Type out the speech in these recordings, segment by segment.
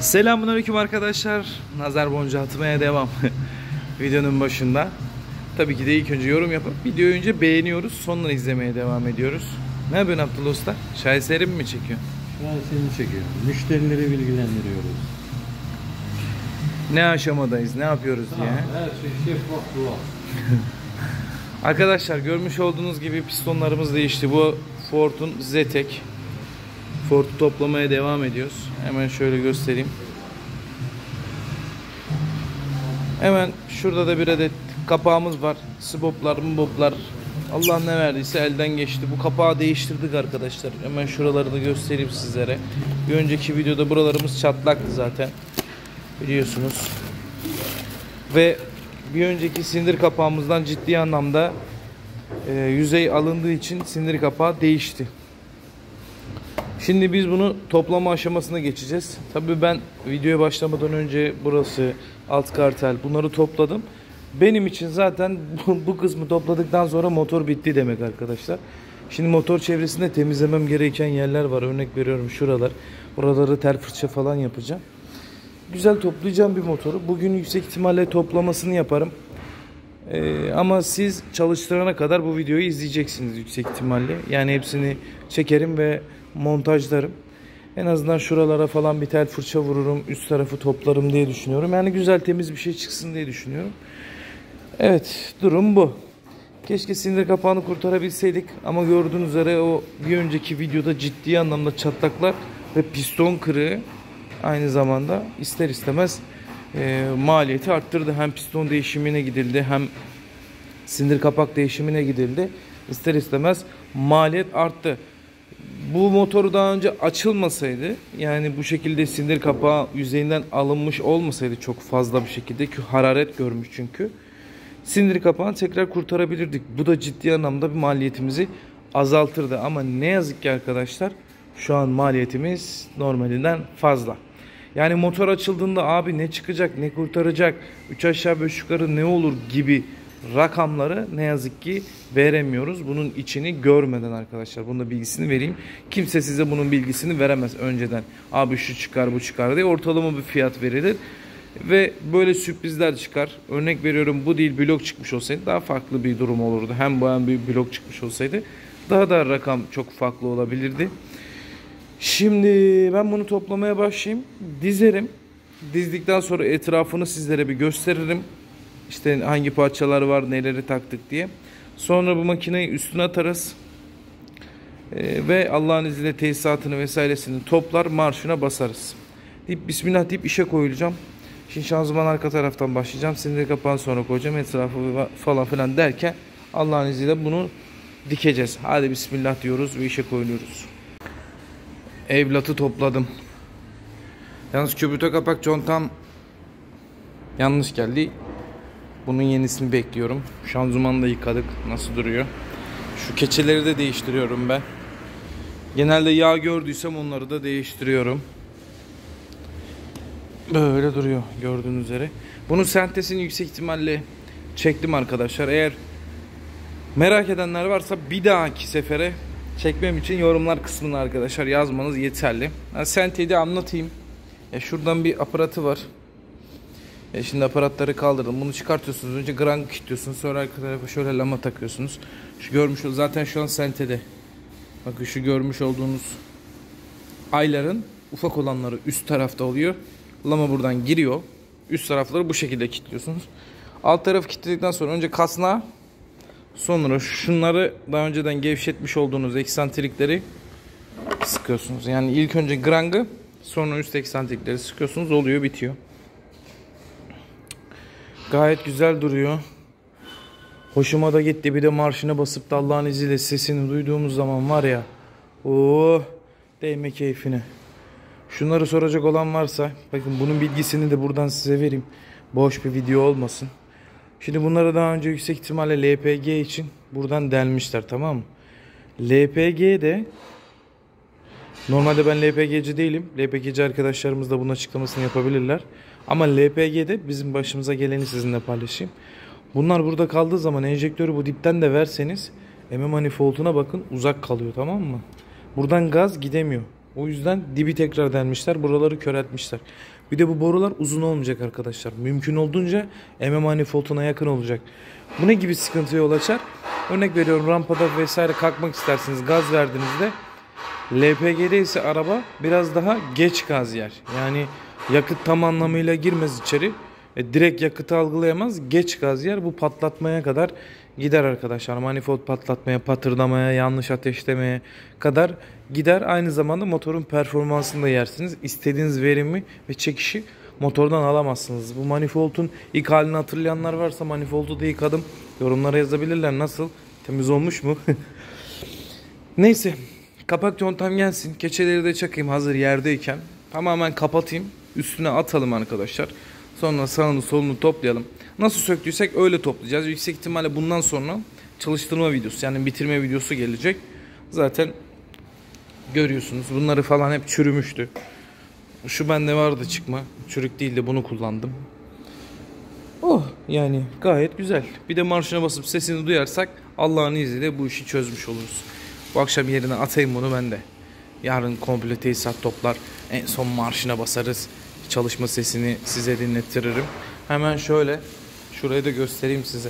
Selamünaleyküm arkadaşlar. Nazar boncuğu atmaya devam. Videonun başında. Tabii ki de ilk önce yorum yapıp videoyu önce beğeniyoruz. Sonra izlemeye devam ediyoruz. Ne yapıyorsun Abdullah Usta? Şaheserim mi çekiyor? Şaheseri çekiyor. Müşterileri bilgilendiriyoruz. Ne aşamadayız, ne yapıyoruz diye. Her şey şeffaf bu. Arkadaşlar görmüş olduğunuz gibi pistonlarımız değişti. Bu Ford'un Zetek. Ford'u toplamaya devam ediyoruz. Hemen şöyle göstereyim. Hemen şurada da bir adet kapağımız var. Siboplar, mboplar. Allah ne verdiyse elden geçti. Bu kapağı değiştirdik arkadaşlar. Hemen şuraları da göstereyim sizlere. Bir önceki videoda buralarımız çatlaktı zaten. Biliyorsunuz. Ve bir önceki sindir kapağımızdan ciddi anlamda yüzey alındığı için sindir kapağı değişti. Şimdi biz bunu toplama aşamasına geçeceğiz. Tabii ben videoya başlamadan önce burası, alt kartel bunları topladım. Benim için zaten bu kısmı topladıktan sonra motor bitti demek arkadaşlar. Şimdi motor çevresinde temizlemem gereken yerler var. Örnek veriyorum şuralar. Buraları tel fırça falan yapacağım. Güzel toplayacağım bir motoru. Bugün yüksek ihtimalle toplamasını yaparım. Ama siz çalıştırana kadar bu videoyu izleyeceksiniz yüksek ihtimalle. Yani hepsini çekerim ve montajlarım. En azından şuralara falan bir tel fırça vururum. Üst tarafı toplarım diye düşünüyorum. Yani güzel temiz bir şey çıksın diye düşünüyorum. Evet, durum bu. Keşke sindir kapağını kurtarabilseydik. Ama gördüğünüz üzere o bir önceki videoda ciddi anlamda çatlaklar ve piston kırığı aynı zamanda ister istemez maliyeti arttırdı. Hem piston değişimine gidildi hem sindir kapak değişimine gidildi. İster istemez maliyet arttı. Bu motoru daha önce açılmasaydı, yani bu şekilde sindir kapağı yüzeyinden alınmış olmasaydı çok fazla bir şekilde, ki hararet görmüş çünkü, sindir kapağını tekrar kurtarabilirdik. Bu da ciddi anlamda bir maliyetimizi azaltırdı. Ama ne yazık ki arkadaşlar şu an maliyetimiz normalinden fazla. Yani motor açıldığında abi ne çıkacak, ne kurtaracak, 3 aşağı 5 yukarı ne olur gibi rakamları ne yazık ki veremiyoruz. Bunun içini görmeden arkadaşlar. Bunun da bilgisini vereyim. Kimse size bunun bilgisini veremez önceden. Abi şu çıkar bu çıkar diye ortalama bir fiyat verilir. Ve böyle sürprizler çıkar. Örnek veriyorum, bu değil blok çıkmış olsaydı daha farklı bir durum olurdu. Hem bu hem bir blok çıkmış olsaydı daha da rakam çok farklı olabilirdi. Şimdi ben bunu toplamaya başlayayım. Dizerim. Dizdikten sonra etrafını sizlere bir gösteririm. İşte hangi parçalar var, neleri taktık diye. Sonra bu makineyi üstüne atarız. Ve Allah'ın izniyle tesisatını vesairesini toplar, marşına basarız. Deyip bismillah deyip işe koyulacağım. Şimdi şanzıman arka taraftan başlayacağım. Sindir kapağını sonra koyacağım. Etrafı falan filan derken Allah'ın izniyle bunu dikeceğiz. Hadi bismillah diyoruz ve işe koyuluyoruz. Evlatı topladım. Yalnız köbüte kapak contam yanlış geldi. Bunun yenisini bekliyorum. Şanzımanı da yıkadık. Nasıl duruyor? Şu keçeleri de değiştiriyorum ben. Genelde yağ gördüysem onları da değiştiriyorum. Böyle duruyor gördüğünüz üzere. Bunun sentezini yüksek ihtimalle çektim arkadaşlar. Eğer merak edenler varsa bir dahaki sefere çekmem için yorumlar kısmına arkadaşlar yazmanız yeterli. Yani senteyi de anlatayım. Şuradan bir aparatı var. Şimdi aparatları kaldırdım. Bunu çıkartıyorsunuz. Önce grang kilitliyorsunuz. Sonra arka tarafa şöyle lama takıyorsunuz. Şu görmüş zaten şu an sentede. Bakın şu görmüş olduğunuz ayların ufak olanları üst tarafta oluyor. Lama buradan giriyor. Üst tarafları bu şekilde kilitliyorsunuz. Alt tarafı kilitledikten sonra önce kasnağı, sonra şunları daha önceden gevşetmiş olduğunuz eksantrikleri sıkıyorsunuz. Yani ilk önce grangı, sonra üst eksantrikleri sıkıyorsunuz. Oluyor, bitiyor. Gayet güzel duruyor. Hoşuma da gitti. Bir de marşına basıp da Allah'ın izniyle sesini duyduğumuz zaman var ya. Oh, değme keyfine. Şunları soracak olan varsa bakın, bunun bilgisini de buradan size vereyim. Boş bir video olmasın. Şimdi bunları daha önce yüksek ihtimalle LPG için buradan delmişler, tamam mı? LPG'de normalde ben LPG'ci değilim. LPG'ci arkadaşlarımız da bunun açıklamasını yapabilirler. Ama LPG'de bizim başımıza geleni sizinle paylaşayım. Bunlar burada kaldığı zaman enjektörü bu dipten de verseniz MM manifolduna bakın, uzak kalıyor, tamam mı? Buradan gaz gidemiyor. O yüzden dibi tekrar delmişler. Buraları köreltmişler. Bir de bu borular uzun olmayacak arkadaşlar. Mümkün olduğunca manifolduna yakın olacak. Bu ne gibi sıkıntıya yol açar? Örnek veriyorum, rampada vesaire kalkmak istersiniz. Gaz verdiğinizde LPG'de ise araba biraz daha geç gaz yer. Yani yakıt tam anlamıyla girmez içeri. Direkt yakıtı algılayamaz. Geç gaz yer. Bu patlatmaya kadar gider arkadaşlar. Manifold patlatmaya, patırdamaya, yanlış ateşlemeye kadar gider. Aynı zamanda motorun performansını da yersiniz. İstediğiniz verimi ve çekişi motordan alamazsınız. Bu manifoldun ilk halini hatırlayanlar varsa, manifoldu da yıkadım. Yorumlara yazabilirler. Nasıl? Temiz olmuş mu? Neyse. Kapak contam gelsin. Keçeleri de çakayım hazır yerdeyken. Tamamen kapatayım. Üstüne atalım arkadaşlar. Sonra sağını solunu toplayalım. Nasıl söktüysek öyle toplayacağız. Yüksek ihtimalle bundan sonra çalıştırma videosu, yani bitirme videosu gelecek. Zaten görüyorsunuz. Bunları falan hep çürümüştü. Şu bende vardı çıkma. Çürük değildi, bunu kullandım. Oh, yani gayet güzel. Bir de marşına basıp sesini duyarsak Allah'ın izniyle bu işi çözmüş oluruz. Bu akşam yerine atayım bunu ben de. Yarın komple tesisat toplar. En son marşına basarız. Çalışma sesini size dinlettiririm. Hemen şöyle şurayı da göstereyim size.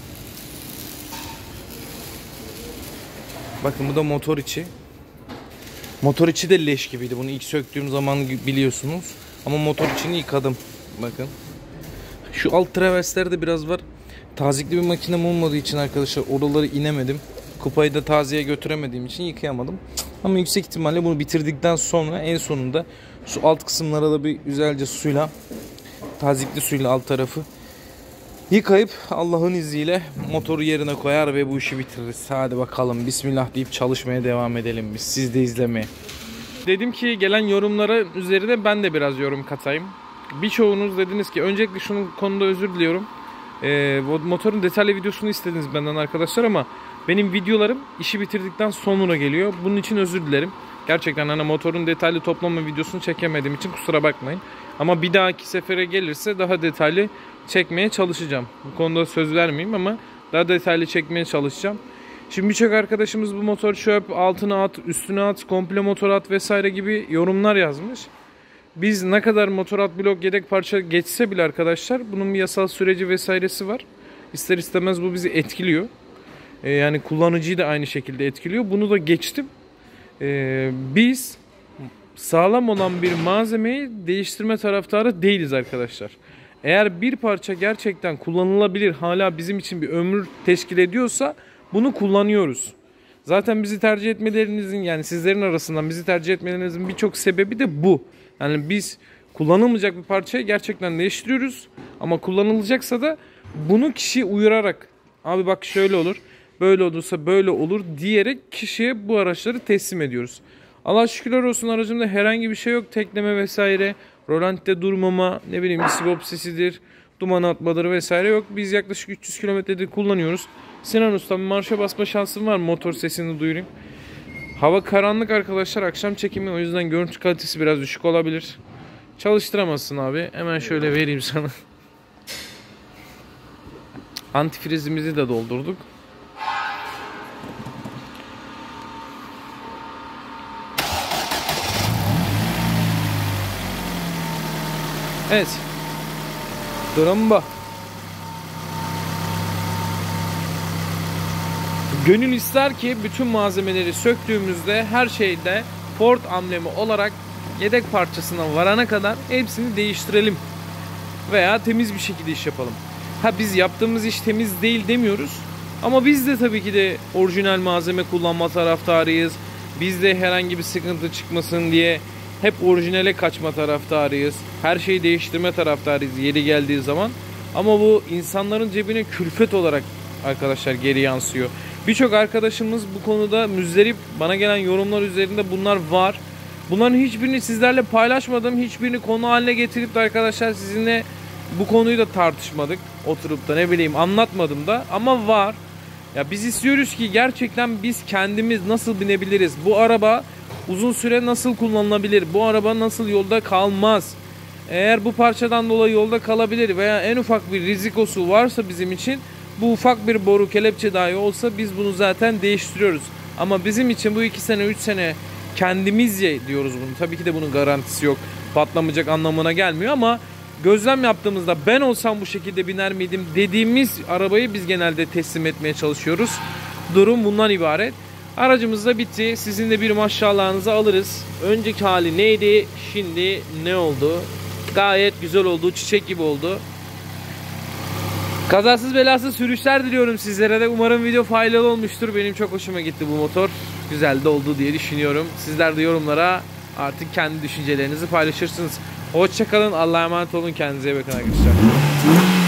Bakın bu da motor içi. Motor içi de leş gibiydi. Bunu ilk söktüğüm zaman biliyorsunuz. Ama motor içini yıkadım. Bakın. Şu alt traverslerde biraz var. Tazikli bir makinem olmadığı için arkadaşlar oraları inemedim. Kupayı da taziye götüremediğim için yıkayamadım. Ama yüksek ihtimalle bunu bitirdikten sonra en sonunda şu alt kısımlara da bir güzelce suyla, tazikli suyla alt tarafı yıkayıp Allah'ın izniyle motoru yerine koyar ve bu işi bitiririz. Hadi bakalım bismillah deyip çalışmaya devam edelim biz. Siz de izlemeye. Dedim ki gelen yorumlara üzerine ben de biraz yorum katayım. Birçoğunuz dediniz ki, öncelikle şunun konuda özür diliyorum. Motorun detaylı videosunu istediniz benden arkadaşlar ama benim videolarım işi bitirdikten sonra geliyor. Bunun için özür dilerim. Gerçekten hani motorun detaylı toplama videosunu çekemediğim için kusura bakmayın. Ama bir dahaki sefere gelirse daha detaylı çekmeye çalışacağım. Bu konuda söz vermeyeyim ama daha detaylı çekmeye çalışacağım. Şimdi birçok arkadaşımız bu motor çöp, altına at, üstüne at, komple motor at vesaire gibi yorumlar yazmış. Biz ne kadar motor at blok yedek parça geçse bile arkadaşlar bunun bir yasal süreci vesairesi var. İster istemez bu bizi etkiliyor. Yani kullanıcıyı da aynı şekilde etkiliyor. Bunu da geçtim. Biz sağlam olan bir malzemeyi değiştirme taraftarı değiliz arkadaşlar. Eğer bir parça gerçekten kullanılabilir, hala bizim için bir ömür teşkil ediyorsa bunu kullanıyoruz. Zaten bizi tercih etmelerinizin, yani sizlerin arasından bizi tercih etmelerinizin birçok sebebi de bu. Yani biz kullanılmayacak bir parçayı gerçekten değiştiriyoruz. Ama kullanılacaksa da bunu kişiye uyararak, abi bak şöyle olur, böyle olursa böyle olur diyerek kişiye bu araçları teslim ediyoruz. Allah şükürler olsun aracımda herhangi bir şey yok. Tekleme vesaire, rolantide durmama, ne bileyim sigop sesidir, duman atmadır vesaire yok. Biz yaklaşık 300 kilometredir kullanıyoruz. Sinan Usta, marşa basma şansım var mı? Motor sesini duyurayım. Hava karanlık arkadaşlar, akşam çekimi, o yüzden görüntü kalitesi biraz düşük olabilir. Çalıştıramazsın abi. Hemen şöyle vereyim sana. Antifrizimizi de doldurduk. Evet. Dramba. Gönül ister ki bütün malzemeleri söktüğümüzde her şeyde Ford amblemi olarak yedek parçasına varana kadar hepsini değiştirelim. Veya temiz bir şekilde iş yapalım. Biz yaptığımız iş temiz değil demiyoruz. Ama biz de tabii ki de orijinal malzeme kullanma taraftarıyız. Biz de herhangi bir sıkıntı çıkmasın diye hep orijinale kaçma taraftarıyız. Her şeyi değiştirme taraftarıyız yeri geldiği zaman. Ama bu insanların cebine külfet olarak arkadaşlar geri yansıyor. Birçok arkadaşımız bu konuda müzdarip, bana gelen yorumlar üzerinde bunlar var. Bunların hiçbirini sizlerle paylaşmadım. Hiçbirini konu haline getirip de arkadaşlar sizinle bu konuyu da tartışmadık. Oturup da ne bileyim anlatmadım da, ama var. Ya biz istiyoruz ki gerçekten biz kendimiz nasıl binebiliriz? Bu araba uzun süre nasıl kullanılabilir? Bu araba nasıl yolda kalmaz? Eğer bu parçadan dolayı yolda kalabilir veya en ufak bir rizikosu varsa bizim için, bu ufak bir boru kelepçe dahi olsa biz bunu zaten değiştiriyoruz. Ama bizim için bu 2 sene 3 sene kendimizce diyoruz bunu. Tabii ki de bunun garantisi yok. Patlamayacak anlamına gelmiyor ama gözlem yaptığımızda ben olsam bu şekilde biner miydim dediğimiz arabayı biz genelde teslim etmeye çalışıyoruz. Durum bundan ibaret. Aracımız da bitti. Sizin de bir maşallahınızı alırız. Önceki hali neydi? Şimdi ne oldu? Gayet güzel oldu. Çiçek gibi oldu. Kazasız belasız sürüşler diliyorum sizlere de. Umarım video faydalı olmuştur. Benim çok hoşuma gitti bu motor. Güzel de oldu diye düşünüyorum. Sizler de yorumlara artık kendi düşüncelerinizi paylaşırsınız. Hoşça kalın. Allah'a emanet olun. Kendinize iyi bakın arkadaşlar.